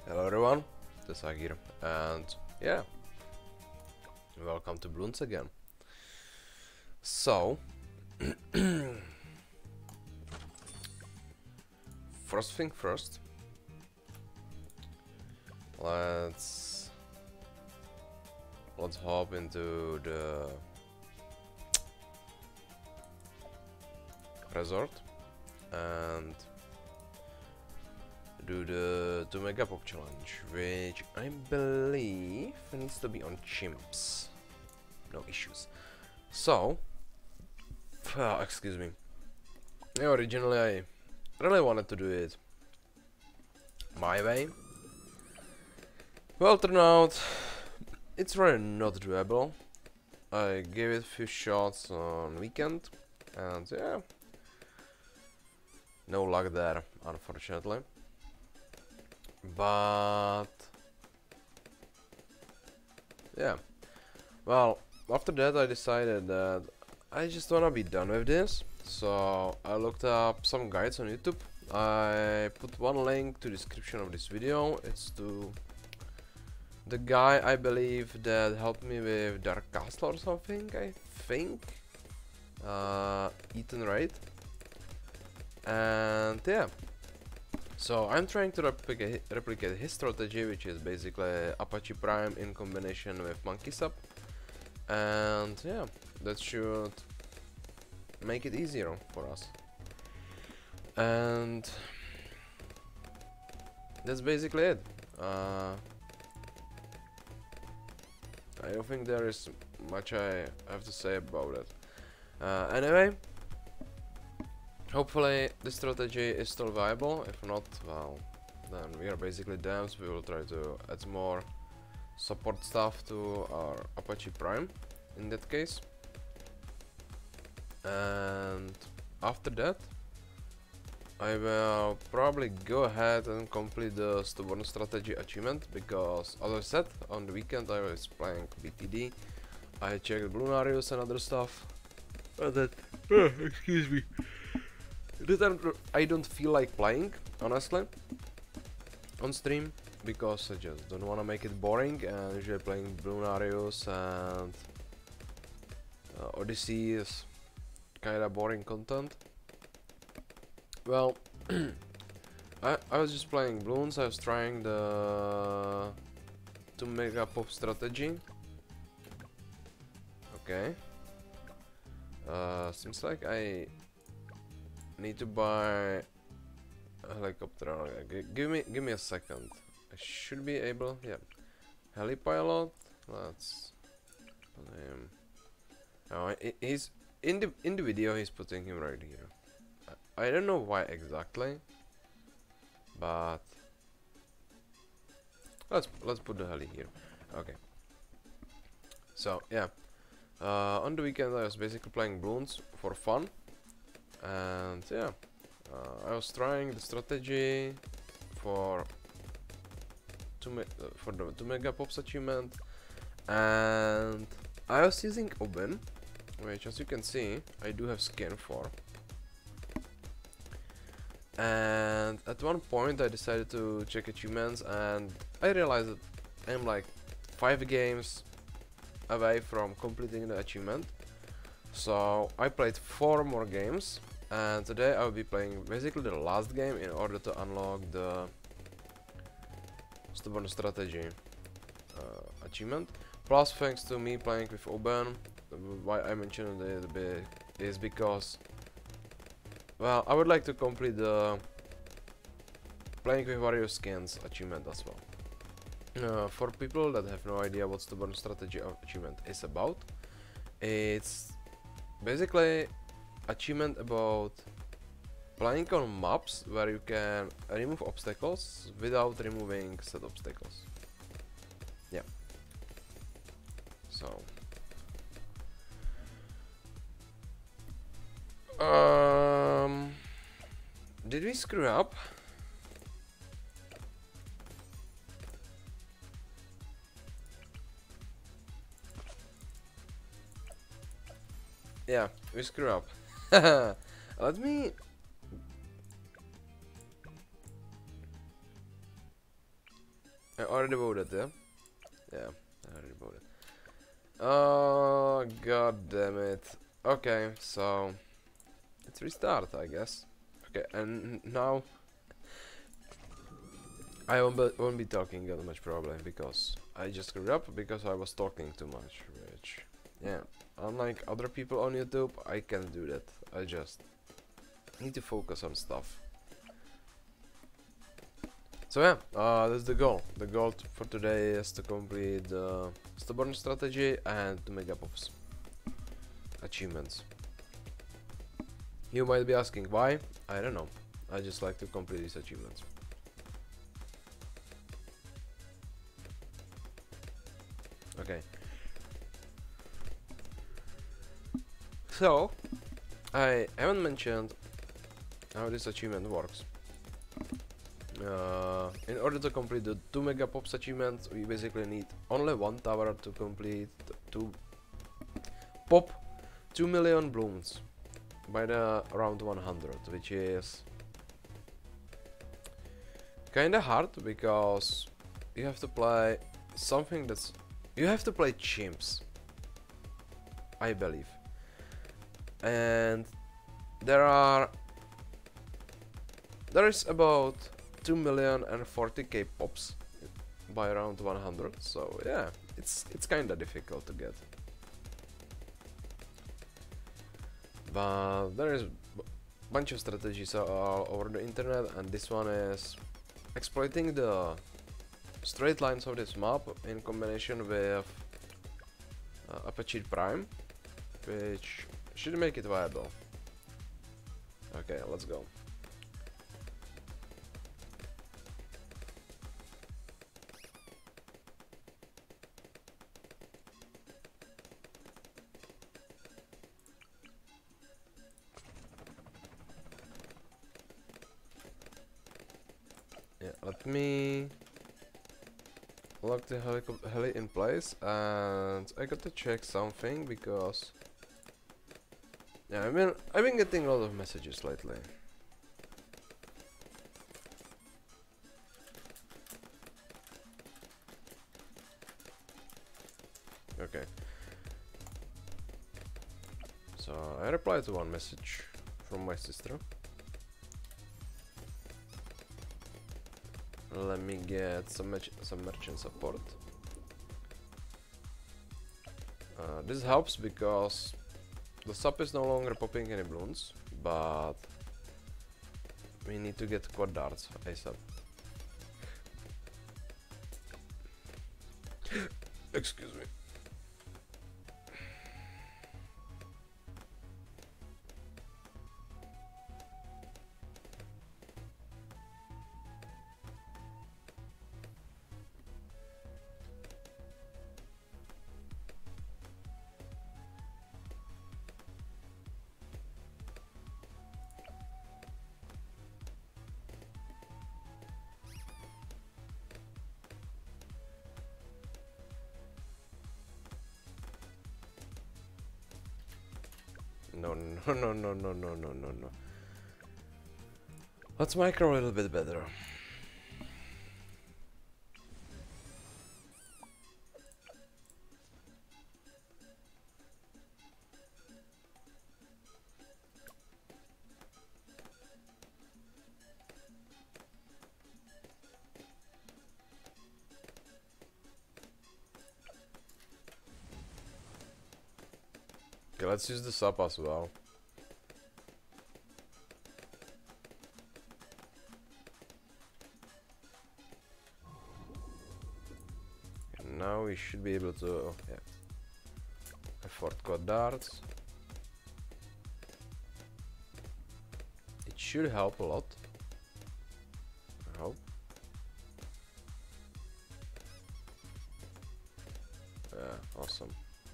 Hello everyone, this is Agir, and yeah, welcome to Bloons again. So, first thing first, let's hop into the resort and do the 2 Megapop challenge, which I believe needs to be on chimps. No issues. So, excuse me. Yeah, originally I really wanted to do it my way. Well, turned out it's really not doable. I gave it a few shots on weekend, and yeah, no luck there, unfortunately. But yeah, well, after that I decided that I just wanna be done with this, so I looked up some guides on YouTube. I put one link to the description of this video. It's to the guy I believe that helped me with Dark Castle or something, I think. Ethan Wright. And yeah, so I'm trying to replicate his strategy, which is basically Apache Prime in combination with Monkey Sub, and yeah, that should make it easier for us. And that's basically it. I don't think there is much I have to say about it. Anyway, hopefully this strategy is still viable. If not, well, then we are basically damned. We will try to add more support stuff to our Apache Prime in that case. And after that, I will probably go ahead and complete the stubborn strategy achievement, because as I said, on the weekend I was playing BTD. I checked Blunarius and other stuff. That excuse me. I don't feel like playing, honestly, on stream, because I just don't want to make it boring, and usually playing Blunarius and Odyssey is kinda boring content. Well, I was just playing Bloons. I was trying the 2 Megapop strategy. Okay. Seems like I need to buy a helicopter. Give me a second. I should be able. Yeah, helipilot. Let's put him. Oh, he's in the video. He's putting him right here. I don't know why exactly, but let's put the heli here. Okay. So yeah, on the weekend I was basically playing Bloons for fun. And yeah, I was trying the strategy for the 2 Megapops achievement, and I was using Oben, which, as you can see, I do have skin for. And at one point I decided to check achievements, and I realized that I'm like 5 games away from completing the achievement. So I played 4 more games, and today I will be playing basically the last game in order to unlock the stubborn strategy achievement. Plus, thanks to me playing with Oben, why I mentioned it a bit is because, well, I would like to complete the playing with various skins achievement as well. For people that have no idea what stubborn strategy achievement is about, it's basically achievement about playing on maps where you can remove obstacles without removing said obstacles. Yeah. So did we screw up? Yeah, we screw up. Let me I already voted, yeah? Yeah, I already voted. Oh, god damn it. Okay, so let's restart, I guess. Okay, and now I won't be talking that much probably because I just screwed up because I was talking too much, which, yeah, unlike other people on YouTube, I can't do that. I just need to focus on stuff. So yeah, that's the goal. The goal for today is to complete the stubborn strategy and the Megapops achievements. You might be asking why? I don't know. I just like to complete these achievements. Okay. So, I haven't mentioned how this achievement works. In order to complete the 2 Megapops achievements, we basically need only one tower to complete to pop 2 million blooms by the round 100, which is kinda hard because you have to play something that's... You have to play chimps, I believe. And there is about 2,040,000 pops by around 100, so yeah, it's kinda difficult to get. But there is bunch of strategies all over the internet, and this one is exploiting the straight lines of this map in combination with Apache Prime, which should make it viable. Okay, let's go. Yeah, let me lock the heli in place, and I got to check something because yeah, I've been getting a lot of messages lately. Okay. So I replied to one message from my sister. Let me get some merchant support. This helps because the sub is no longer popping any balloons, but we need to get quad darts ASAP. Excuse me. No, no, no, no, no, no, no, no, no. Let's micro a little bit better. Okay, let's use the sub as well. And now we should be able to, yeah, afford quad darts. It should help a lot. I hope. Yeah, awesome.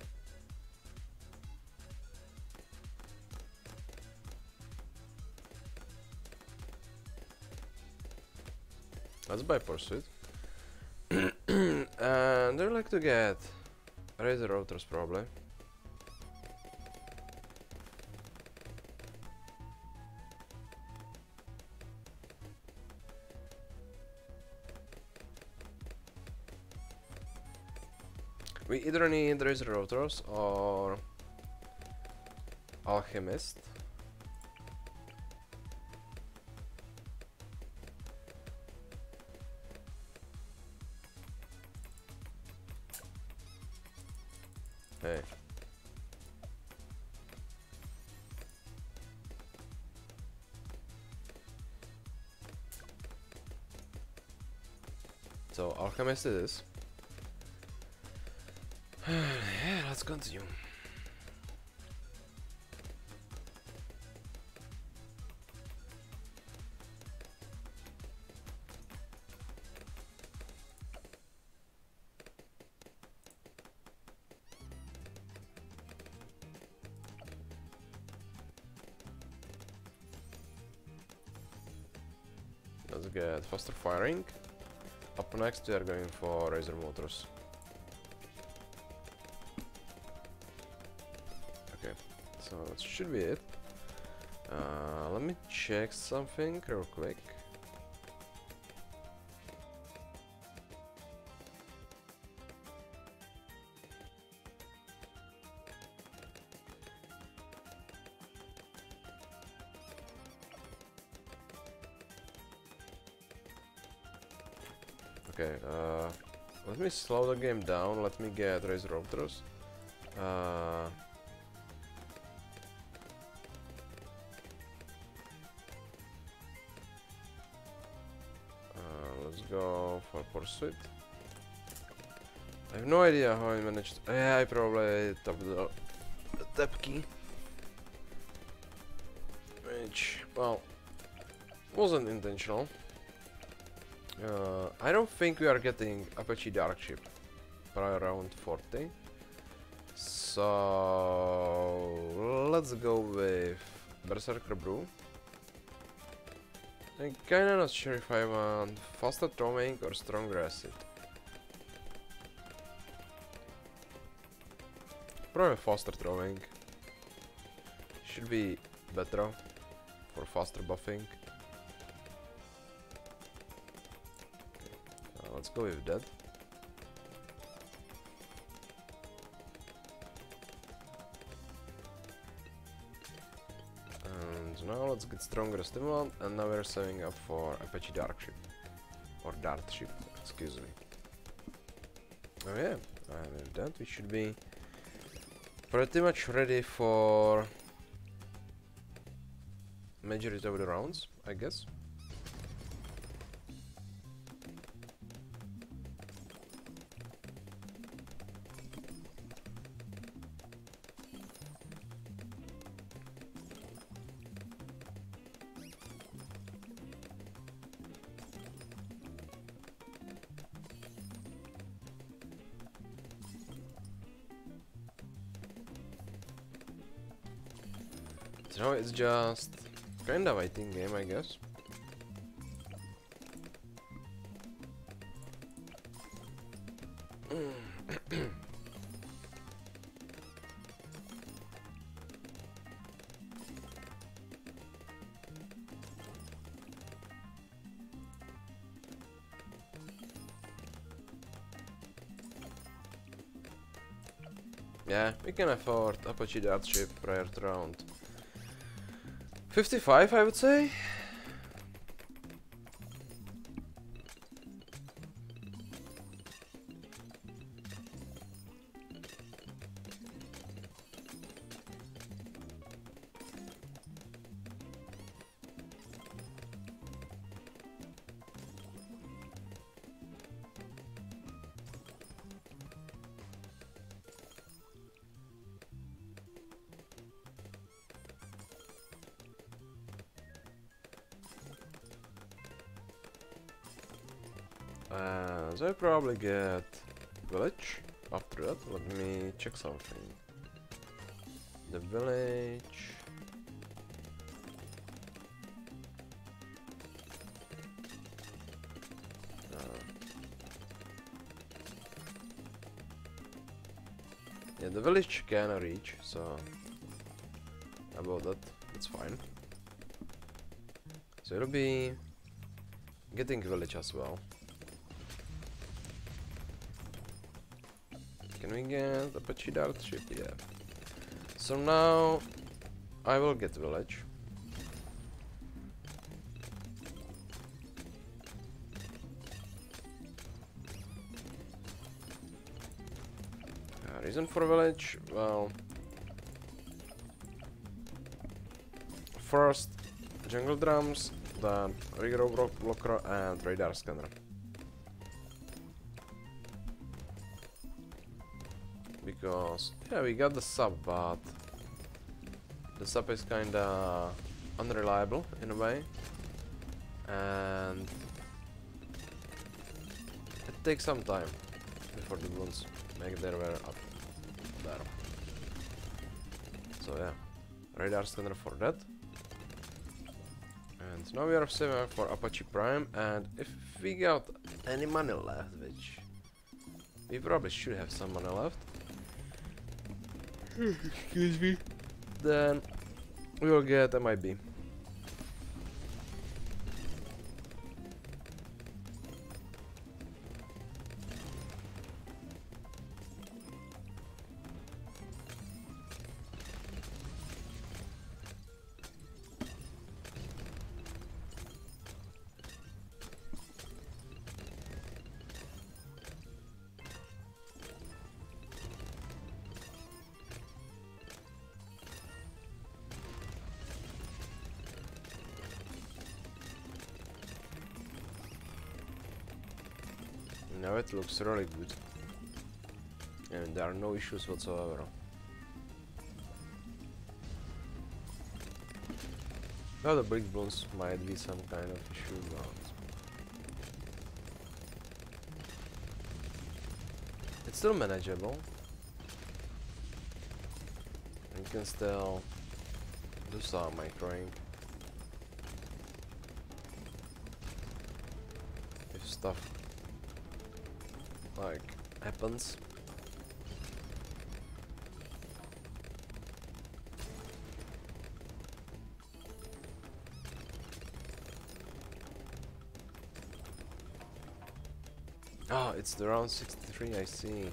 Let's buy Pursuit. And I'd like to get Razor Rotors probably. We either need Razor Rotors or Alchemist. Hey. So Alchemist it is. Yeah, let's continue. Let's get faster firing. Up next we are going for Razor Motors. Okay, so that should be it. Let me check something real quick. Okay, let me slow the game down, let me get Razor Raptors. Let's go for Pursuit. I have no idea how I managed. Yeah, I probably tapped the tap key. Which, well, wasn't intentional. I don't think we are getting Apache Dark Ship by around 40. So let's go with Berserker Brew. I'm kinda not sure if I want faster throwing or stronger acid. Probably faster throwing. Should be better for faster buffing. Let's go with that. And now let's get stronger stimulant, and now we're saving up for Apache Dark Ship. Or Dart Ship, excuse me. Oh yeah, and with that we should be pretty much ready for majority of the rounds, I guess. So it's just kind of waiting game, I guess. Yeah, we can afford Apache Dart Ship prior to round 55, I would say. So I probably get village. After that, let me check something. The village. Yeah, the village can reach, so about that, that's fine. So it'll be getting village as well. Can we get Apache Dart ship? Yeah. So now I will get village. Reason for village? Well, first jungle drums, then rigger blocker and radar scanner. Because yeah, we got the sub, but the sub is kinda unreliable in a way, and it takes some time before the balloons make their way up there. So yeah, radar scanner for that. And now we are saving for Apache Prime, and if we got any money left, which we probably should have some money left, excuse me, then we will get MIB. Now it looks really good, and there are no issues whatsoever. Now the big balloons might be some kind of issue, but it's still manageable. You can still do some microing if stuff like happens. Ah, it's the round 63, I see.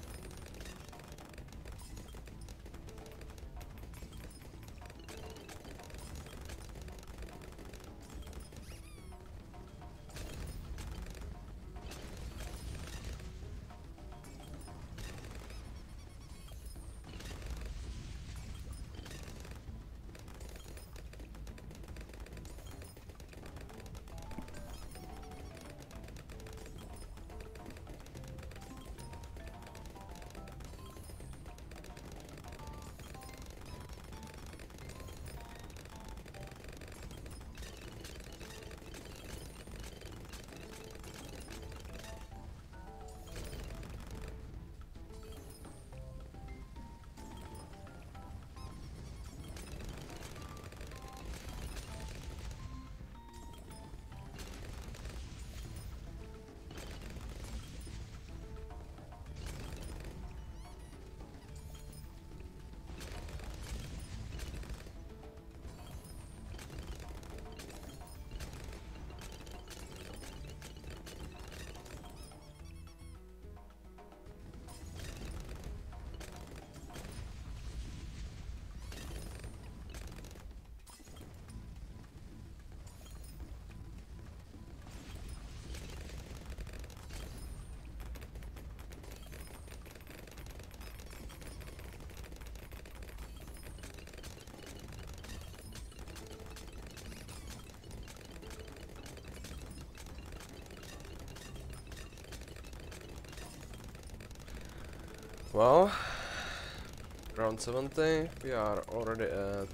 Well, round 70, we are already at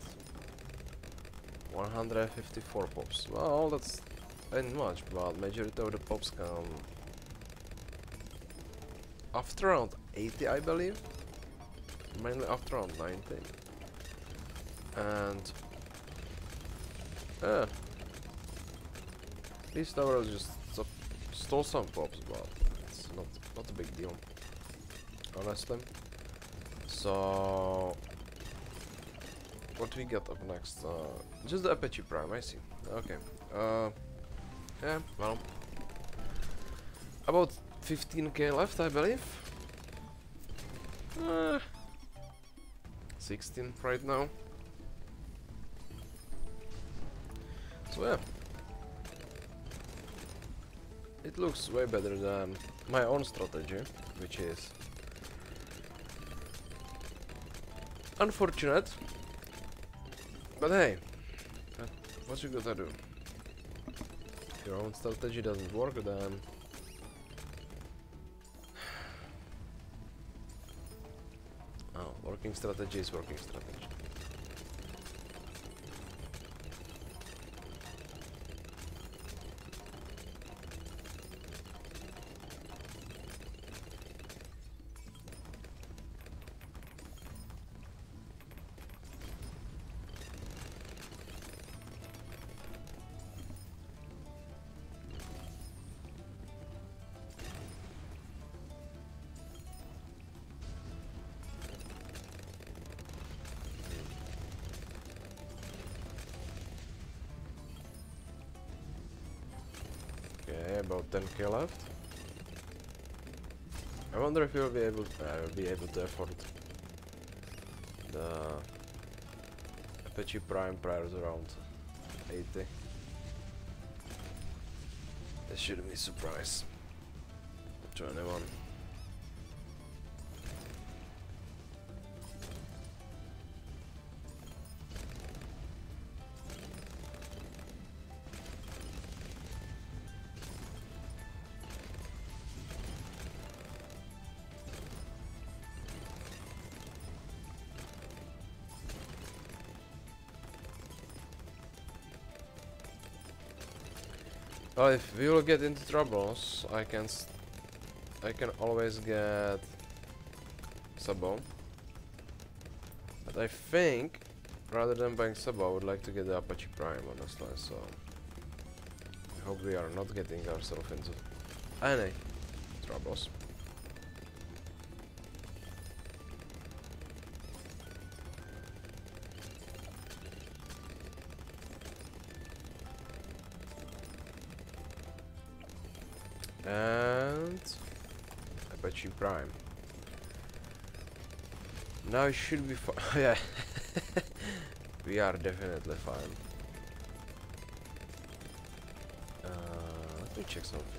154 pops. Well, that's ain't much, but majority of the pops come after round 80, I believe. Mainly after round 90. And these towers just stole some pops, but it's not a big deal, honestly. So what we got up next? Just the Apache Prime, I see. Okay. Yeah, well, about 15k left, I believe. 16 right now. So yeah, it looks way better than my own strategy, which is unfortunate, but hey, what you gotta do? If your own strategy doesn't work, then working strategy is working strategy. Okay, about 10k left. I wonder if you'll be able to afford the Apache Prime price around 80. That shouldn't be a surprise to anyone. Oh, if we will get into troubles, I can always get Sabo. But I think, rather than buying Sabo, I would like to get the Apache Prime, honestly. So I hope we are not getting ourselves into any troubles. And Apache Prime. Now it should be fine. Yeah, we are definitely fine. Let me check something.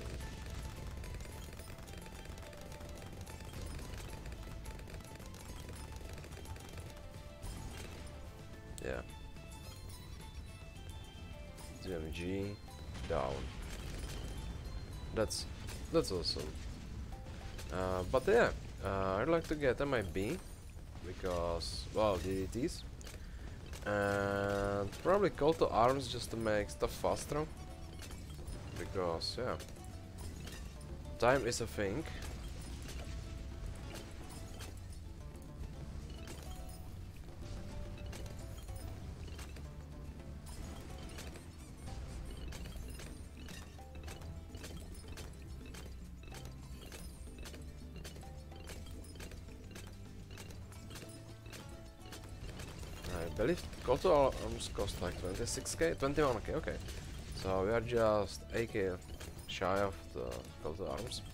Yeah. DMG down. That's awesome. But yeah, I'd like to get MIB because, well, DDTs, and probably call to arms just to make stuff faster. Because yeah, time is a thing. I believe call to arms cost like 26k, 21k, okay. So we are just 8k shy of the call to arms.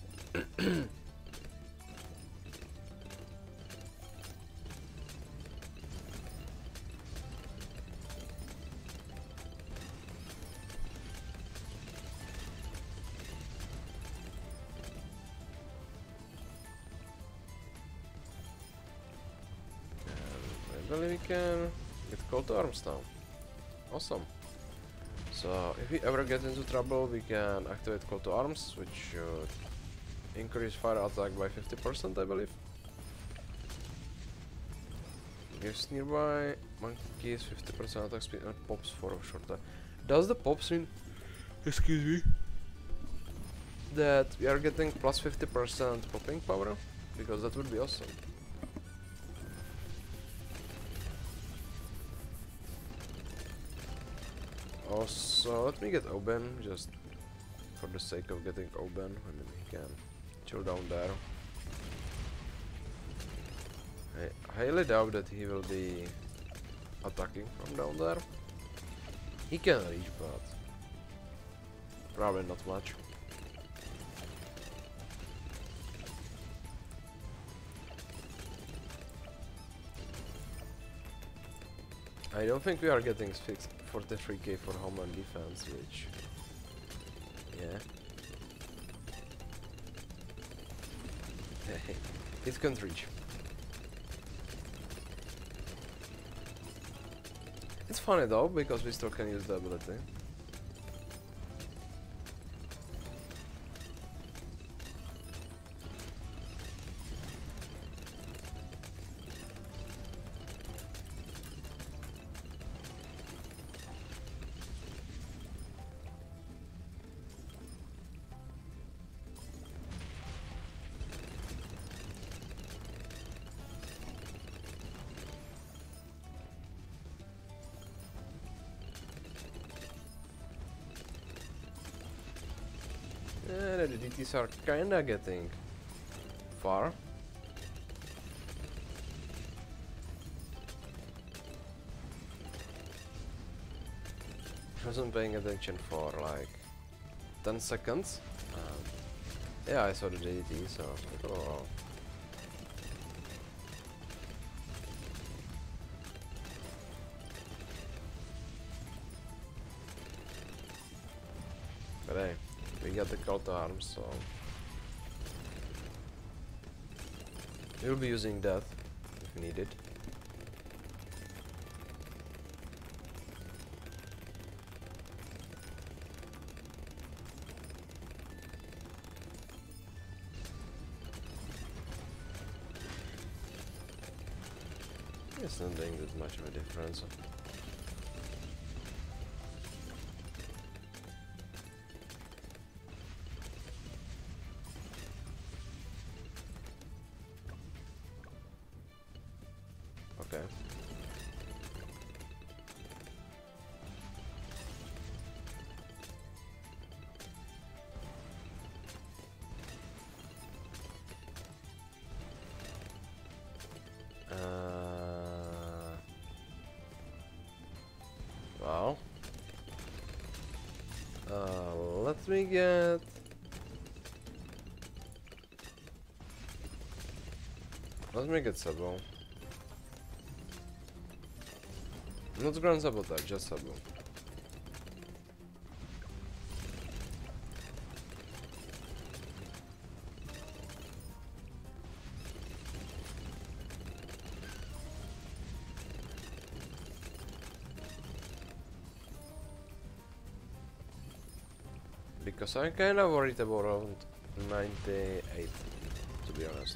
I believe we can get call to arms now. Awesome. So if we ever get into trouble, we can activate call to arms, which should increase fire attack by 50%, I believe. Gives nearby monkeys 50% attack speed and pops for a short time. Does the pops mean, excuse me, that we are getting plus 50% popping power? Because that would be awesome. Also, let me get Oben, just for the sake of getting Oben. I mean, he can chill down there. I highly doubt that he will be attacking from down there. He can reach, but probably not much. I don't think we are getting fixed 43k for homeland defense, which... yeah. It can't reach. It's funny though, because we still can use the ability. Yeah, the DTs are kinda getting far. I wasn't paying attention for like 10 seconds. Yeah, I saw the DT, so I was like, oh. But hey, we got the call to arms, so we'll be using that if needed. It's not doing that much of a difference. Okay. Well, let me get Sabo. Not Grand Sabotage, just Sabo. Because I'm kinda worried about around 98, to be honest.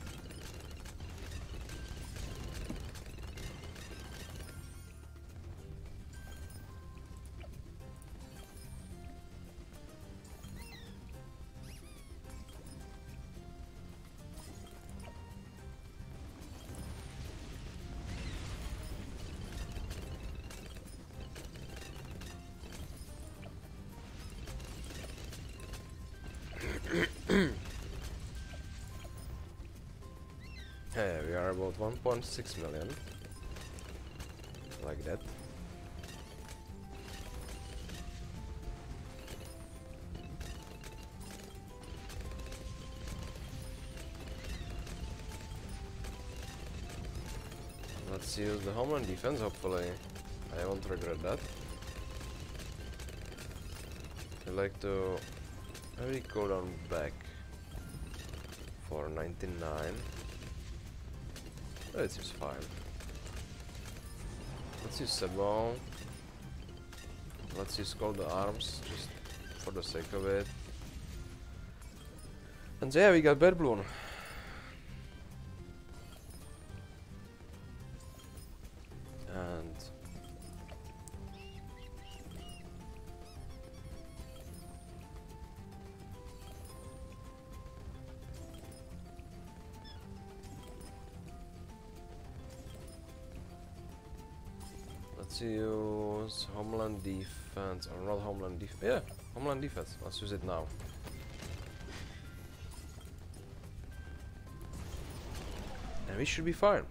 Yeah, we are about 1.6 million. Like that. Let's use the homeland defense, hopefully. I won't regret that. I like to maybe go down back for 99. Oh, it seems fine. Let's use Sebo. Let's use Call the Arms, just for the sake of it. And yeah, we got Bad Balloon. And let's use Homeland Defense, or not Homeland Defense, yeah, Homeland Defense, let's use it now. And we should be fine.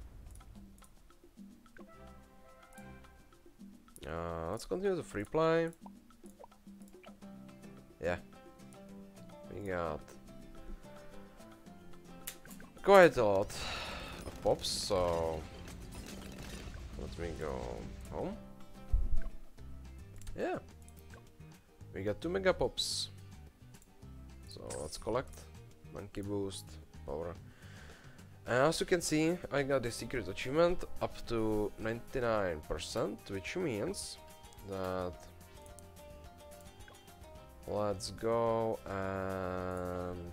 Let's continue the free play. Yeah. We got quite a lot of pops, so let's We go home. Yeah. We got 2 Megapops. So let's collect. Monkey boost. Power. And as you can see, I got the secret achievement up to 99%, which means that let's go and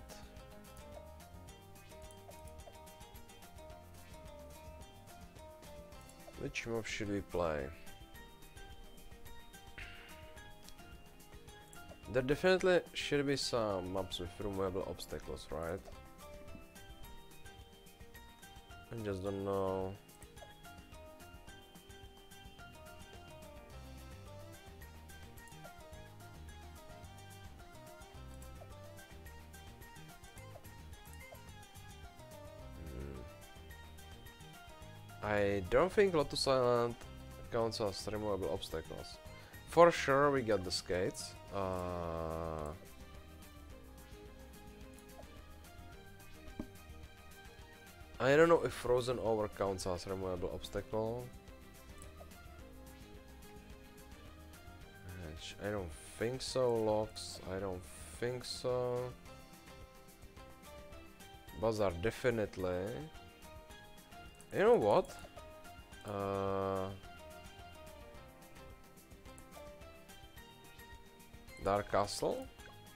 which map should we play? There definitely should be some maps with removable obstacles, right? I just don't know. I don't think Lotus Island counts as removable obstacles. For sure we got the skates. I don't know if Frozen Over counts as removable obstacle. I don't think so. Locks, I don't think so. Bazaar definitely. You know what? Dark Castle.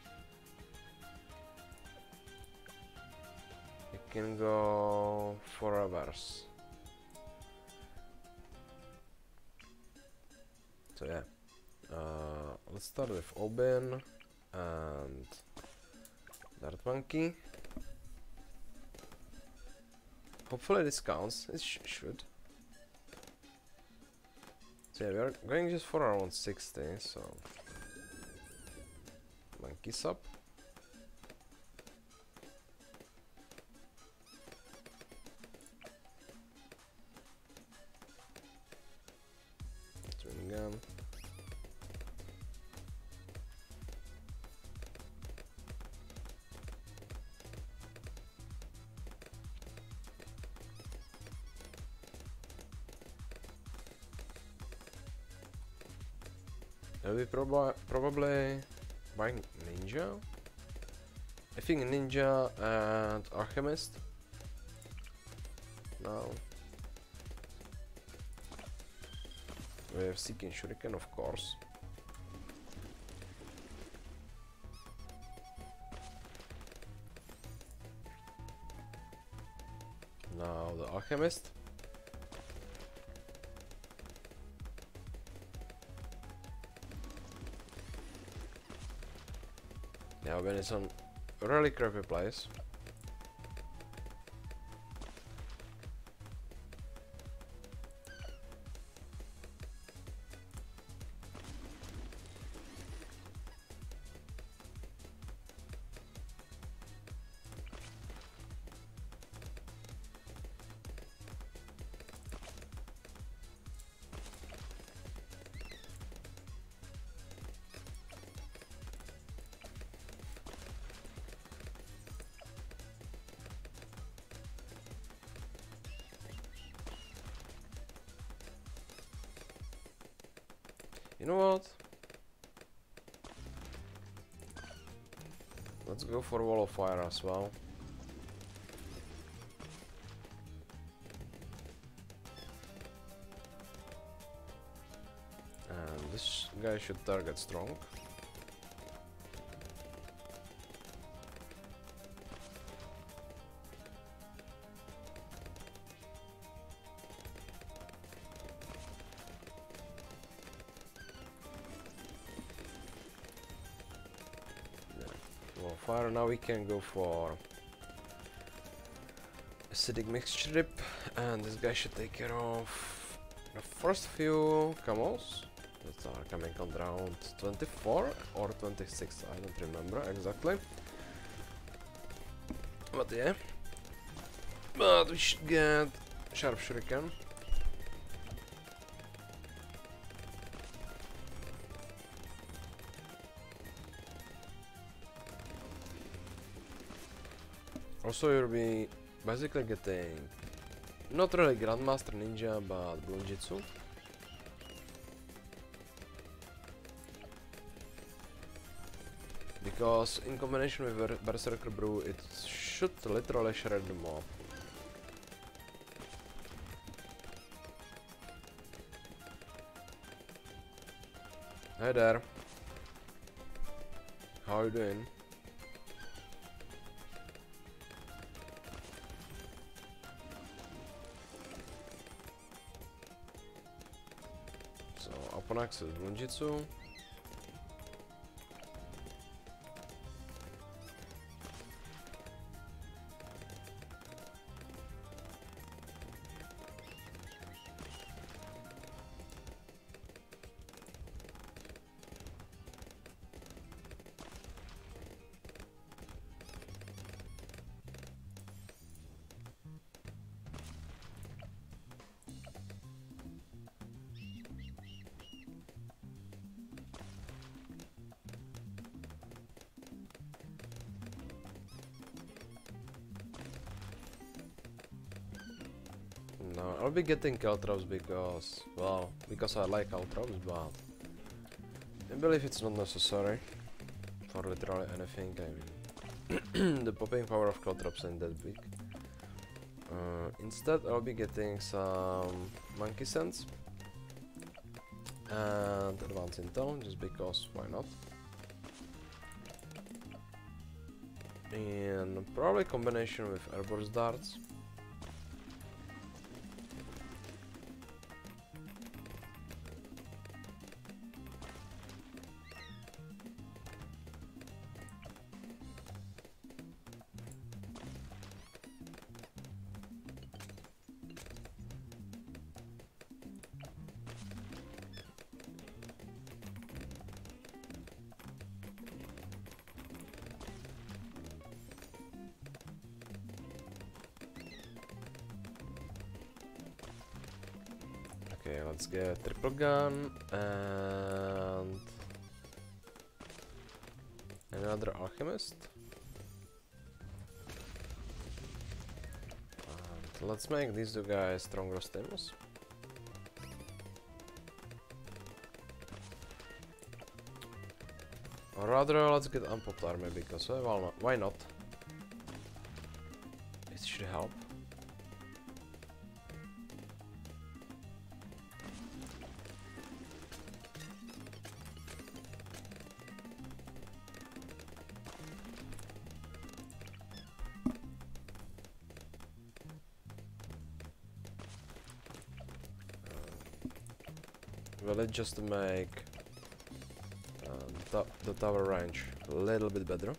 You can go for reverse. So yeah, let's start with Oben and Dart Monkey. Hopefully this counts. It should. So yeah, we are going just for around 60. So monkeys up. Twin gun. I'll be probably buying Ninja. I think Ninja and Alchemist. Now we have Seeking Shuriken, of course. Now the Alchemist. Yeah, when it's on a really crappy place. You know what? Let's go for Wall of Fire as well. And this guy should target strong. Fire. Now we can go for acidic mixture dip, and this guy should take care of the first few camels that are coming on round 24 or 26, I don't remember exactly. But yeah, but we should get Sharp Shuriken. Also, you'll be basically getting not really Grandmaster Ninja, but Blunjitsu. because in combination with Berserker Brew it should literally shred the mob. Hi there. How are you doing? So, upon access Ninjutsu. No, I'll be getting Caltrops because, well, because I like Caltrops, but I believe it's not necessary for literally anything. I mean, the popping power of Caltrops ain't that big. Instead, I'll be getting some Monkey Sense and Advanced Intel, just because, why not? In probably combination with Airborne Darts. Okay, let's get triple gun and another alchemist. And let's make these two guys stronger stims. Or rather, let's get unpopped army because well, why not? It should help. Well, it's just to make the tower range a little bit better.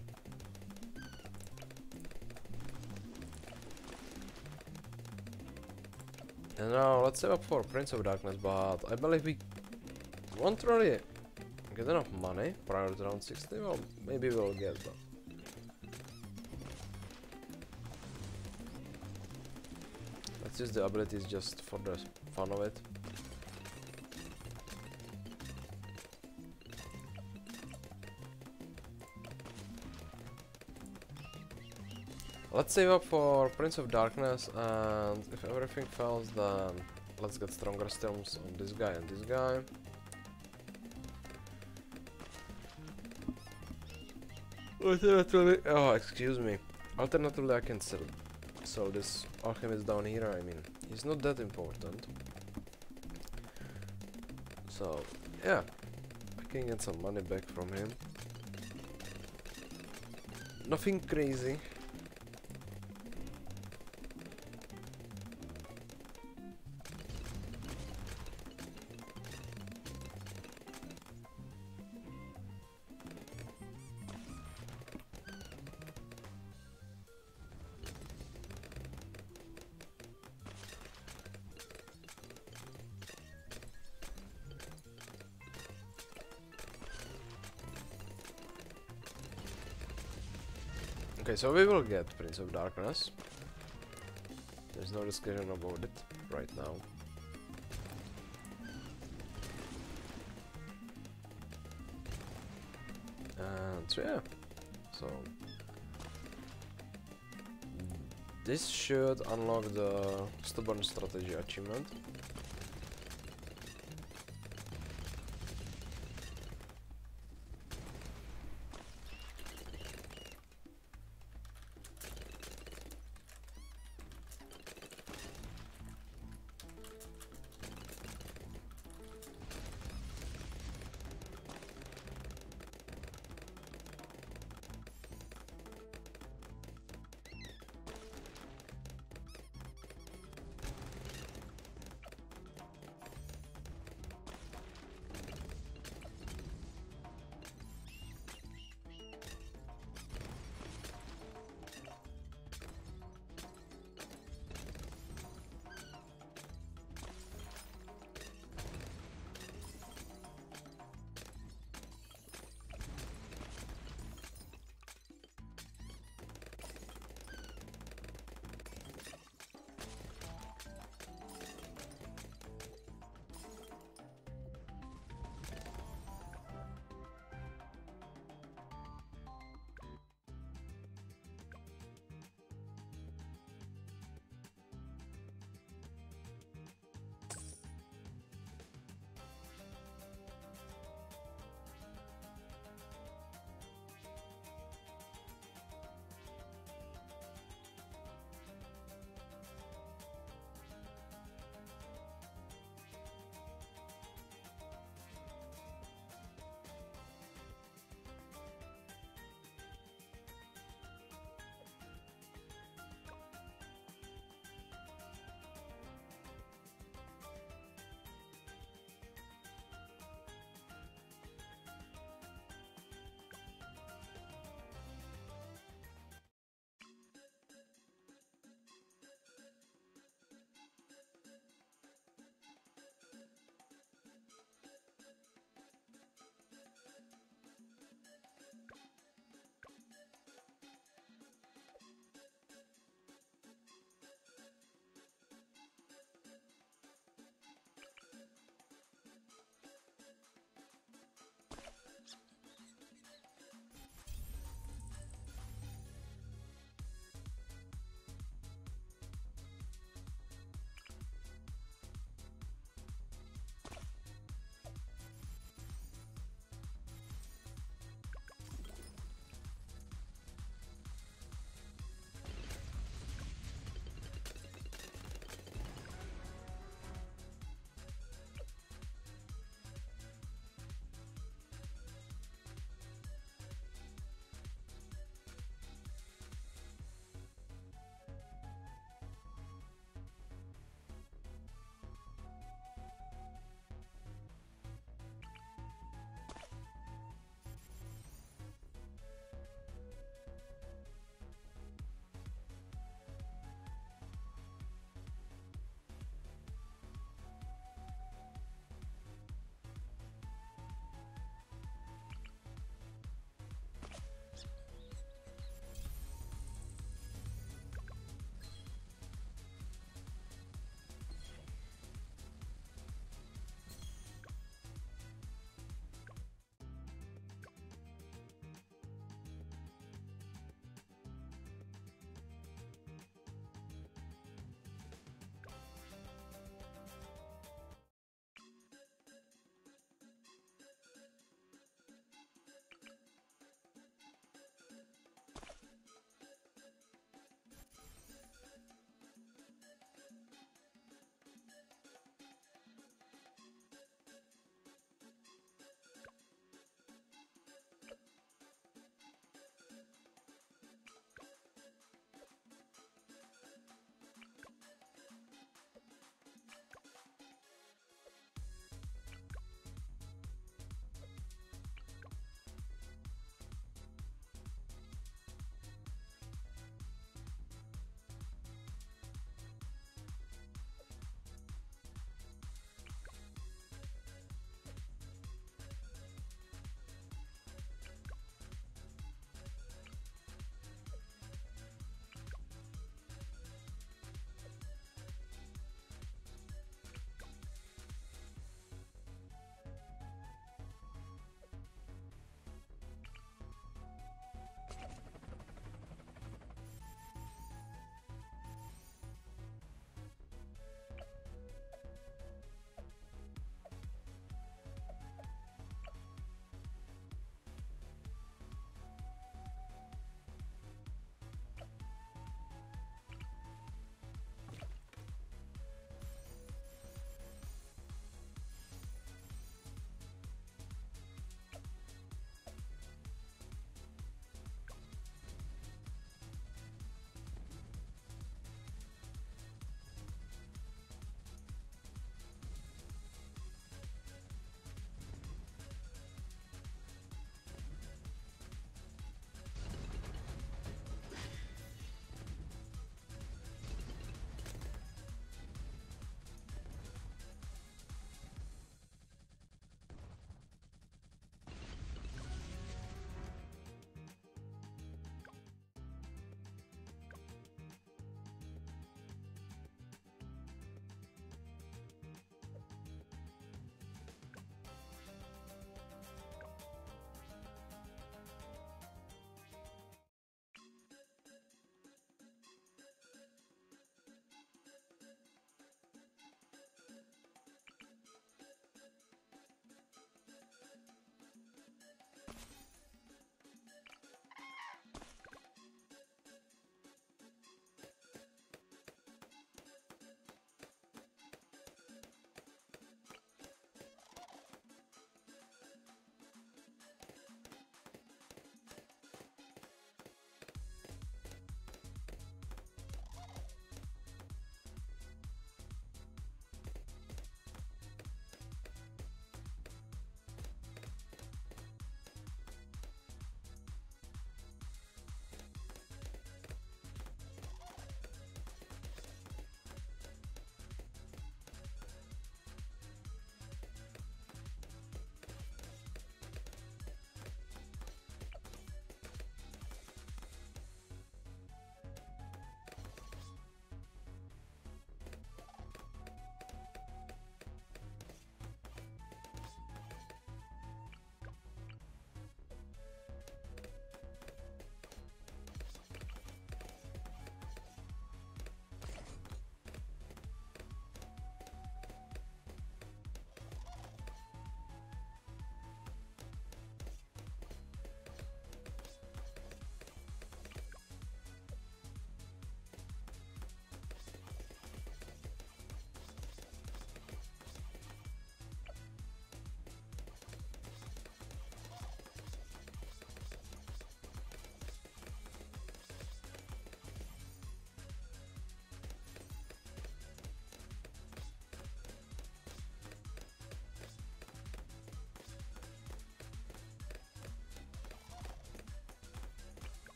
And now let's save up for Prince of Darkness, but I believe we won't really get enough money prior to round 60. Well, maybe we'll get that. Let's use the abilities just for the fun of it. Let's save up for Prince of Darkness, and if everything fails, then let's get stronger stilms on this guy and this guy. Alternatively, oh, excuse me. Alternatively, I can sell this alchemist down here. I mean, he's not that important. So, yeah, I can get some money back from him. Nothing crazy. Okay, so we will get Prince of Darkness. There's no discussion about it right now. And so yeah, so this should unlock the Stubborn Strategy achievement.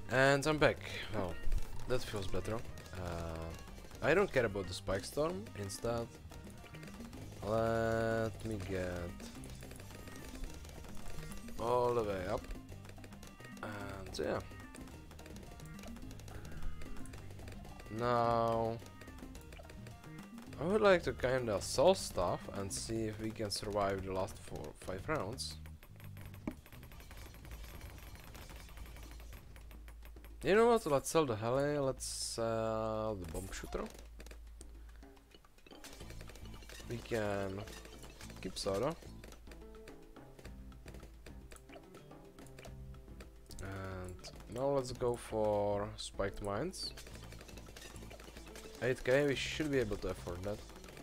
And I'm back. Well, that feels better. I don't care about the spike storm. Instead, let me get all the way up. And yeah. Now, I would like to kinda sell stuff and see if we can survive the last 5 rounds. You know what? Let's sell the heli. Let's sell the bomb shooter. We can keep soda. And now let's go for spiked mines. 8k, we should be able to afford that.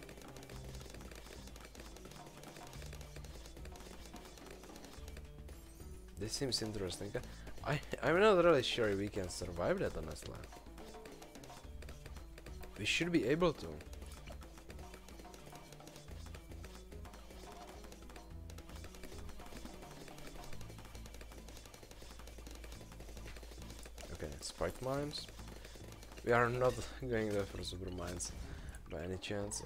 This seems interesting. I'm not really sure if we can survive that, honestly. We should be able to. Okay, spike mines. We are not going there for super mines by any chance.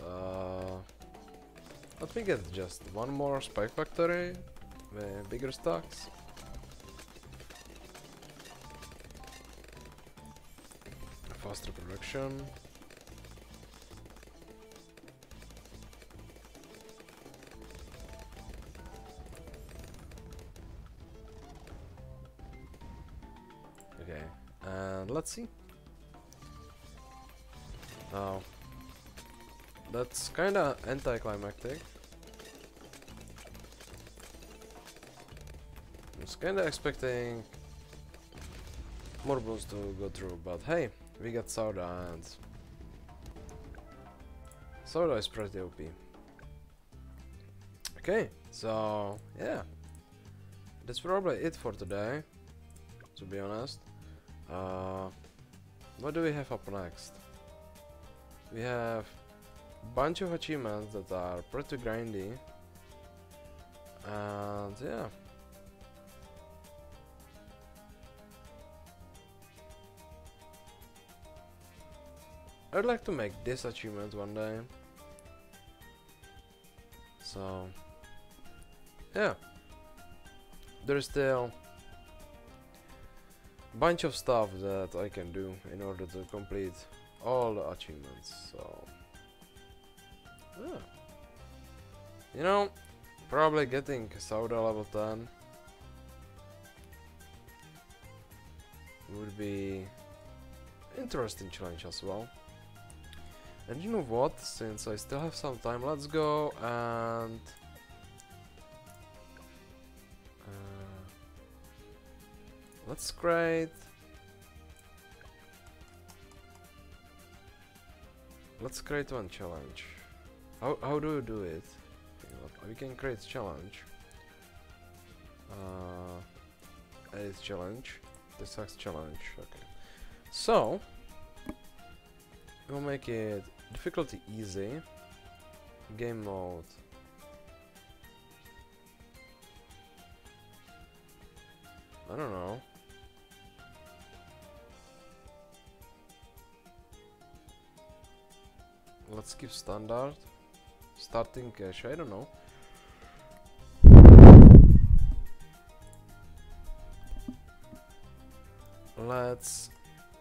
Let me get just one more spike factory with bigger stocks. Faster production. Okay, and let's see. Now, that's kinda anticlimactic. I was kinda expecting more balls to go through, but hey, we got soda, and soda is pretty OP. Okay, so yeah, that's probably it for today, to be honest. What do we have up next? We have a bunch of achievements that are pretty grindy, and yeah. I'd like to make this achievement one day. So yeah, there's still a bunch of stuff that I can do in order to complete all the achievements. So yeah, you know, probably getting soda level 10 would be interesting challenge as well. And you know what, since I still have some time, let's go and let's create one challenge. How do you do it? We can create challenge. Edit challenge. This sucks challenge. Okay. So we'll make it difficulty easy. Game mode. I don't know. Let's keep standard. Starting cache, I don't know. Let's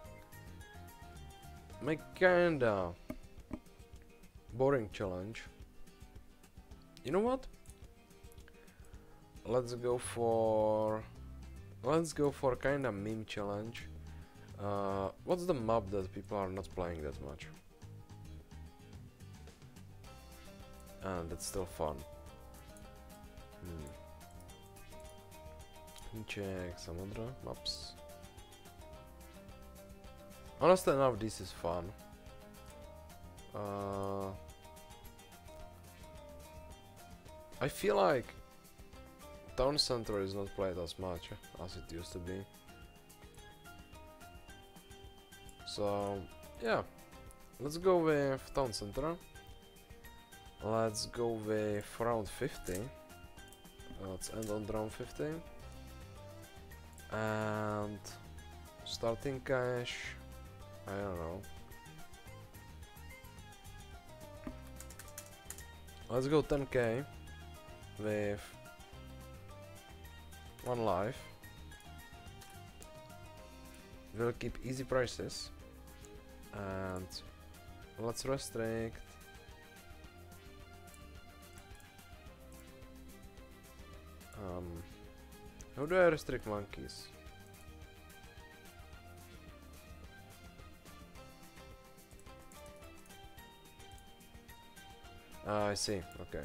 make kinda boring challenge. You know what? Let's go for kinda meme challenge. What's the map that people are not playing that much? And it's still fun. Let me check some other maps. Honestly enough, this is fun. I feel like Town Center is not played as much as it used to be. So yeah, let's go with Town Center. Let's go with round 50. Let's end on round 50. And Starting cash. I don't know. Let's go 10k with 1 life. We'll keep easy prices. And let's restrict. How do I restrict monkeys? I see, okay.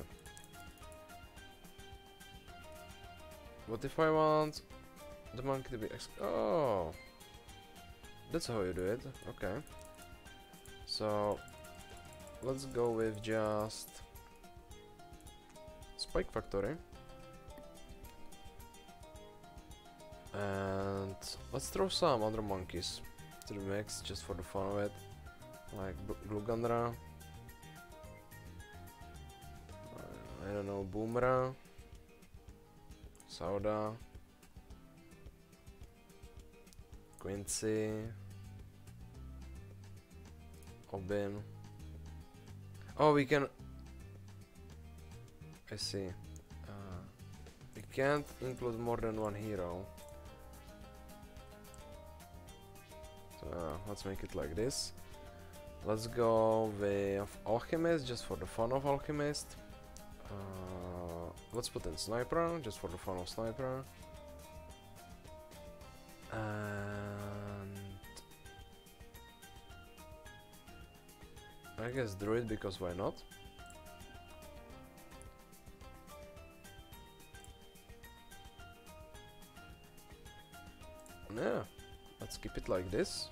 What if I want the monkey to be oh! That's how you do it, okay. So, let's go with just Spike Factory. And let's throw some other monkeys to the mix just for the fun of it. Like Glugandra. I don't know, Boomerang. Sauda. Quincy. Obin. Oh, we can... I see. We can't include more than one hero. So, let's make it like this. Let's go with Alchemist, just for the fun of Alchemist. Let's put in Sniper, just for the fun of Sniper. And... I guess Druid, because why not? Yeah, let's keep it like this.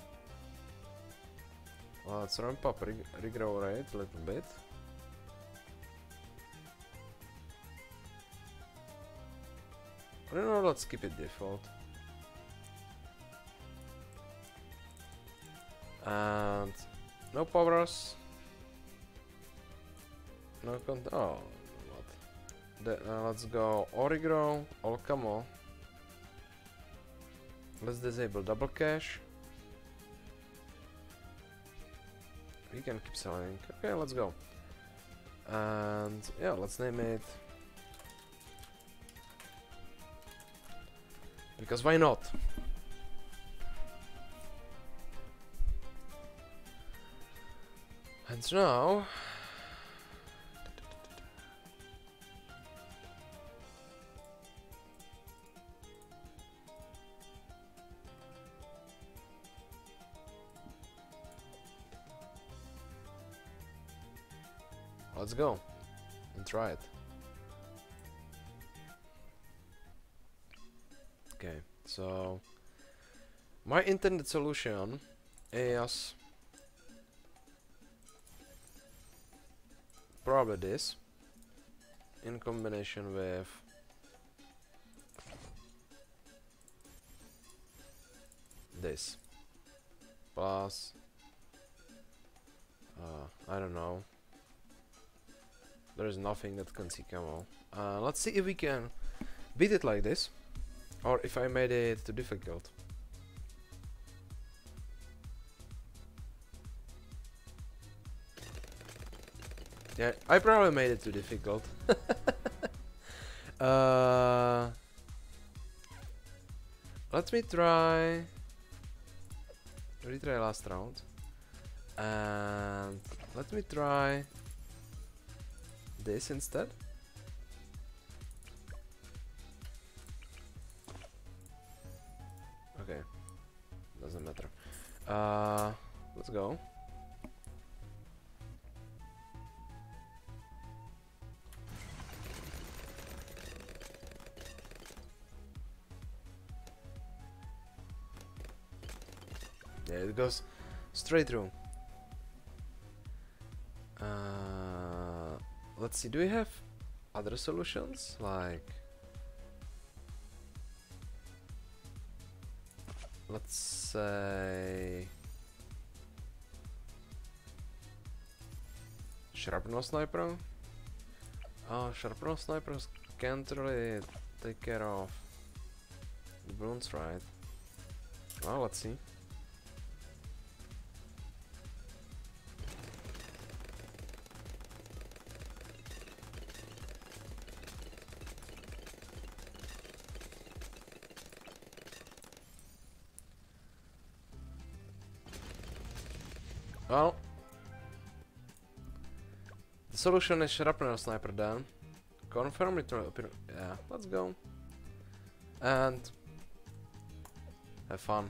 Let's ramp up regrow rate a little bit. I don't know, let's keep it default. And no powers. No oh, what? Let's go Origrow, all camo. Let's disable double cash. We can keep selling. Okay, let's go. And yeah, let's name it. Because why not? And now... let's go and try it. Okay, so my intended solution is probably this in combination with this plus I don't know. There is nothing that can see camo. Let's see if we can beat it like this, or if I made it too difficult. Yeah, I probably made it too difficult. Let me retry last round, and let me try this instead. Okay, doesn't matter. Let's go. Yeah, it goes straight through. Let's see, do we have other solutions? Like, let's say Sharpnose Sniper. Oh, Sharpnose Snipers can't really take care of the balloons, right? Well, let's see. Well, the solution is sharpener sniper then. Confirm return. Yeah, let's go. And have fun.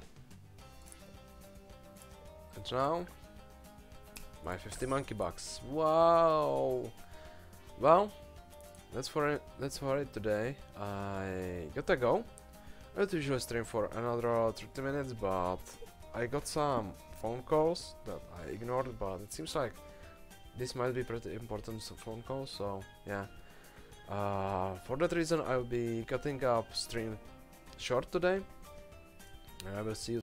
And now, my 50 monkey bucks. Wow. Well, that's for it today. I gotta go. I would usually stream for another 30 minutes, but I got some phone calls that I ignored, but it seems like this might be pretty important phone calls, so yeah. For that reason I will be cutting up stream short today. I will see you